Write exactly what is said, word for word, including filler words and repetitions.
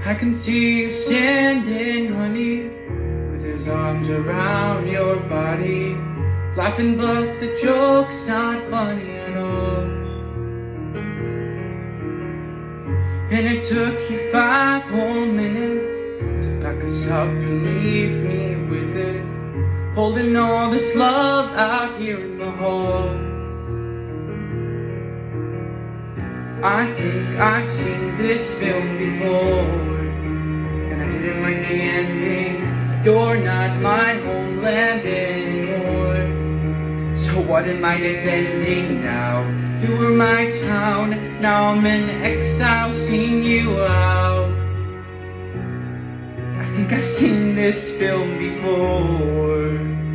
I can see you standing, honey, with his arms around your body, laughing but the joke's not funny at all. And it took you five whole minutes to back us up and leave me with it, holding all this love out here in the hall. I think I've seen this film before, and I didn't like the ending. You're not my homeland anymore, so what am I defending now? You were my town, now I'm in exile, seeing you out. I think I've seen this film before.